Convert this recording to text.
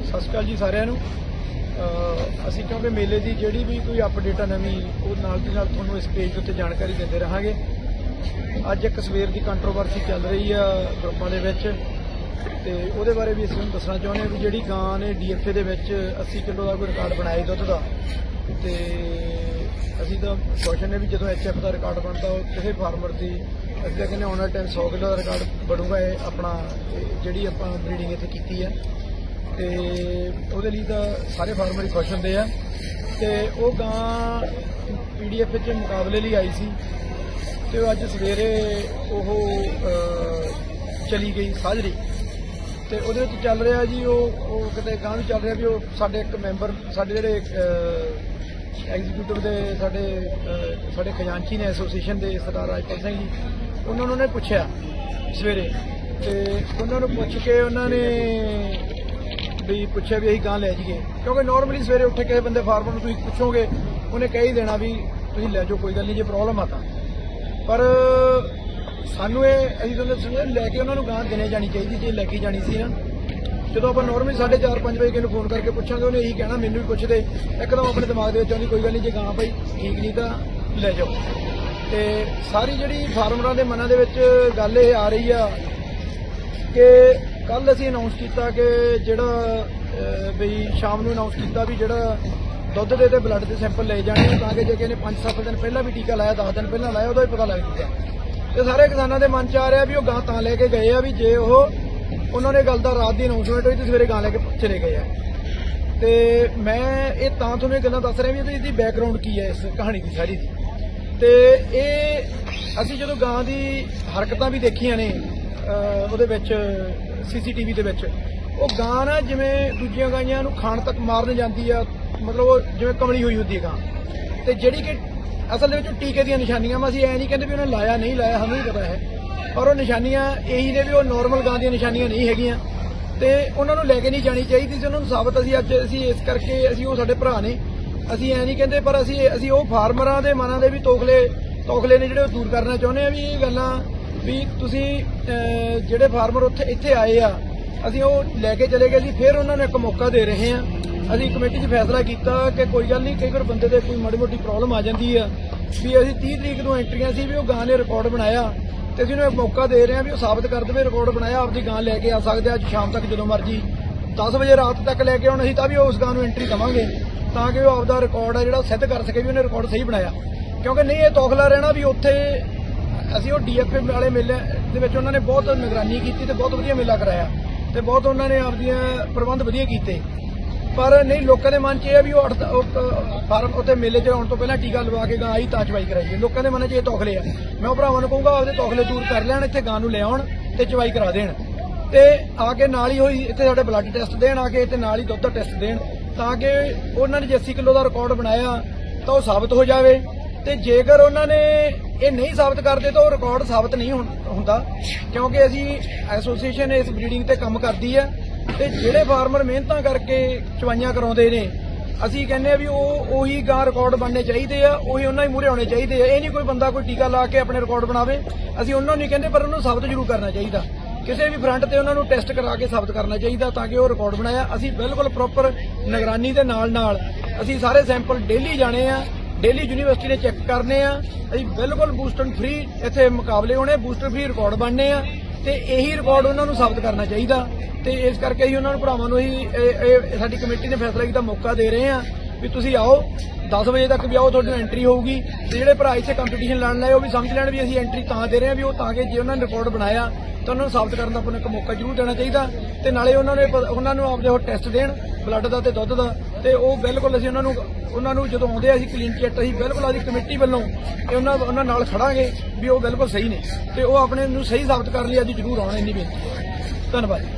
सत श्री अकाल जी सारिਆਂ ਨੂੰ। ਅਸੀਂ क्योंकि मेले की जी भी कोई अपडेट नवी वो नाल दी नाल तुहानूं इस पेज उत्ते जानकारी देते रहांगे। अज एक सवेर की कंट्रोवर्सी चल रही है ग्रुपां दे विच ते उहदे बारे भी असीं दसना चाहुंदे हां भी जिहड़ी गां ने DFA दे विच 80 किलो का कोई रिकॉर्ड बनाया दुध का ते असीं तां क्वेश्चन है भी जदों HF का रिकॉर्ड बनता किसी फार्मर की असीं तां कहने आने वाले टाइम 100 किलो का रिकॉर्ड बनूगा। ये अपना जिहड़ी आपां ब्रीडिंग इत्थे कीती है तो वो सारे फार्मर ही खुश होंगे तो वो गां PDFA च मुकाबले लिए आई सी तो अज सवेरे वो चली गई साजरी तो वो चल रहा जी वो कितने गां भी चल रहा भी वो साडे एक मैंबर साडे जिहड़े एग्जीक्यूटिव के साडे खजानची ने एसोसीएशन के सरदार राजपाल सिंह जी उन्होंने पूछा सवेरे तो उन्होंने पूछ के उन्होंने भी पूछा भी अं गां लै जाइए क्योंकि नॉर्मली सवेरे उठ के बंदे फार्मर को पूछोगे उन्हें कह ही देना भी तुम लै जाओ कोई गल नहीं जो प्रॉब्लम आता पर सानू अभी लैके उन्होंने गां देने जानी चाहिए जो लैके जानी सी ना जो आप नॉर्मली 4:30-5 बजे किसी फोन करके पूछांगे उन्हें यही कहना मैनू भी पूछते एकदम अपने दिमाग में आती कोई गल नहीं जो गां भाई ठीक नहीं तो लै जाओ। तो सारी जी फार्मर के मना के गल ये आ रही है कि कल असीं अनाउंस किया कि जिहड़ा बई शाम को अनाउंस किया भी जिहड़ा दुध के ब्लड के सैंपल ले जाने ताकि जे किसी ने 5-7 दिन पहला भी टीका लाया 10 दिन पहला लाया उदा भी पता लग चुका तो सारे किसानों के मन च आ रहा भी वो गां तां लैके गए आ भी जे उन्होंने गल का रात की अनाउंसमेंट हुई तो सवेरे गां लैके चले गए हैं। तो मैं ये तुहानूं ये गल्लां दस रहा भी इसकी बैकग्राउंड की है इस कहानी की सारी तो ये असीं जदों गां की हरकतां भी देखियां ने उहदे विच CCTV के वो गां ना जिमें दूजिया गाइयां नूं खाण तक मारन जाती है मतलब वो जिमें कमली हुई होती है गां तो जिहड़ी कि असल में टीके दी निशानियां असीं ऐ नहीं कहते भी उन्हें लाया नहीं लाया हमें भी पता है पर वो निशानियां यही ने भी वो नॉर्मल गां दी निशानियां नहीं हैगियां तो उन्होंने लैके नहीं जानी चाहिए सी। उन्होंने साबित असीं इस करके असीं वो साडे भरा ने असीं ऐ नहीं कहते पर असीं वो फार्मरां दे मनां दे भी तोखले ने जिहड़े दूर करना चाहुंदे आ भी ये गल्लां भी तुसीं जिहड़े फार्मर उत्थे इत्थे आए आ असीं वो लैके चले गए फिर उन्होंने एक मौका दे रहे हैं। असीं कमेटी च फैसला किया कि कोई गल नहीं कई बार बंदे दे कोई माड़ी मोटी प्रॉब्लम आ जाती है भी असीं 30 तरीक नूं एंट्रियां सी भी वो गां ने रिकॉर्ड बनाया तो असीं एक मौका दे रहे हैं भी वो साबित कर दे रिकॉर्ड बनाया आपकी गां लैके आ सकते अज शाम तक जो मर्जी 10 बजे रात तक लैके आउण असीं तां भी उस गां नूं एंट्री देवांगे ताकि वो आपदा रिकॉर्ड है जिहड़ा सिद्ध कर सके भी उन्हें रिकॉर्ड सही बनाया क्योंकि नहीं ये तौखला रहना भी उत्थे असीं वो DFA वाले मेले दे विच उन्होंने बहुत निगरानी की तो बहुत वधिया मेला कराया तो बहुत उन्होंने आपदियां प्रबंध वधिया कीते पर नहीं लोगों के मन च है भी वो फार्म उत्ते मेले च आउण तो पहला टीका लवा के गां आई तां चवाई कराइए लोगों के मन च ये तौखले है। मैं भरावां नूं कहूँगा आपदे तौखले दूर कर लैण इत्थे गां नूं ले आउण ते चवाई करा देण ते आके नाल ही होई इत्थे साडे ब्लड टैसट देण आके ते नाल ही दुध दा टैसट देण ताकि उन्होंने जे 80 किलो का रिकॉर्ड बनाया तो वो साबित हो जाए तो जेकर उन्होंने ये नहीं साबित करते तो रिकॉर्ड साबित नहीं होंदा क्योंकि असी एसोसीएशन इस ब्रीडिंग ते काम करती है तो जिहड़े फार्मर मेहनत करके चवाइयां कराउंदे ने असी कहने भी उही गां रिकॉर्ड बनने चाहिए उही उन्होंने मूहरे आने चाहिए ये नहीं कोई बंदा कोई टीका ला के अपने रिकॉर्ड बनावे असी उन्होंने नहीं कहते पर उन्होंने साबित जरूर करना चाहिए किसी भी फ्रंट से उन्होंने टेस्ट करा के साबित करना चाहिए ताकि वो रिकॉर्ड बनाया असी बिल्कुल प्रॉपर निगरानी के नाल असी सारे सैंपल डेली जाने डेली यूनीवर्सिटी ने चैक करने अभी बिल्कुल बूस्टर फ्री इत्थे मुकाबले होने बूस्टर फ्री रिकॉर्ड बनने तो यही रिकॉर्ड उन्होंने साबित करना चाहिए तो इस करके ही उन्होंने भरावां ही साडी कमेटी ने फैसला किया मौका दे रहे हैं भी तुसीं आओ 10 बजे तक भी आओ तुहाडी एंट्री होगी तो जिहड़े भरा इत्थे कंपीटीशन लड़न लाए वो भी समझ लैण भी असीं एंट्री तां दे रहे हैं भी वो ताकि जे उन्होंने रिकॉर्ड बनाया तो उन्होंने साबित करने का अपना एक मौका जरूर देना चाहिए तो नाले उन्होंने आपदे वो टैसट देण ब्लड का तो दुध का तो वो बिल्कुल असीं उन्होंने जो आउंदे असीं क्लीन चिट असीं बिल्कुल आदी कमेटी वालों उन्होंने नाल खड़ांगे भी वो बिल्कुल सही ने तो वो अपने नूं सही साबित करने लई अज जरूर आउण इन्नी बेनती है। धन्यवाद।